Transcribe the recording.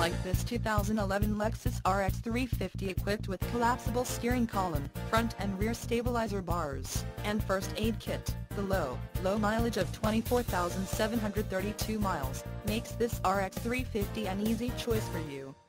like this 2011 Lexus RX 350 equipped with collapsible steering column, front and rear stabilizer bars, and first aid kit. The low mileage of 24,732 miles makes this RX 350 an easy choice for you.